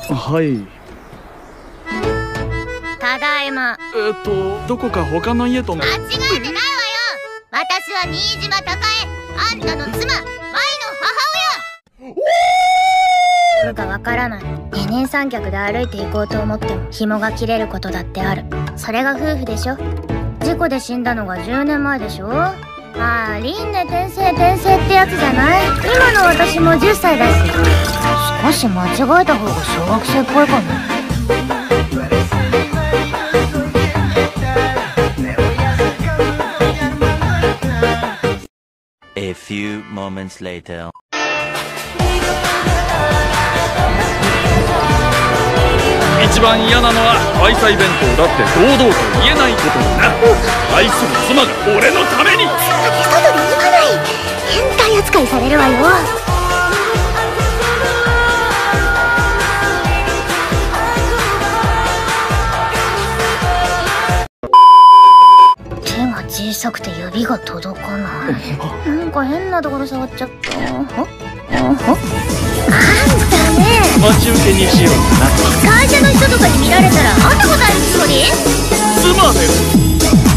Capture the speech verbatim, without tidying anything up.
はい。 ただいま。 えっとどこか他の家と。 間違えてないわよ。私は新島孝江、あんたの妻、舞の母親。かわからない。二人三脚で歩いて行こうと思っても紐が切れることだってある。それが夫婦でしょ。事故で死んだのがじゅうねんまえでしょ。ああ、輪廻転生転生ってやつじゃない。今の私もじゅっさいだし、少し間違えた方が小学生っぽいかも。 A few moments later. 一番嫌なのは愛妻弁当だって堂々と言えないことだな。愛する妻が俺のために。 外で言わない。変態扱いされるわよ。手が小さくて指が届かない。なんか変なところ触っちゃった。あんたね、 待ち受けにしようかな。 会社の人とかに見られたらあんた答えるつもり？ 妻です。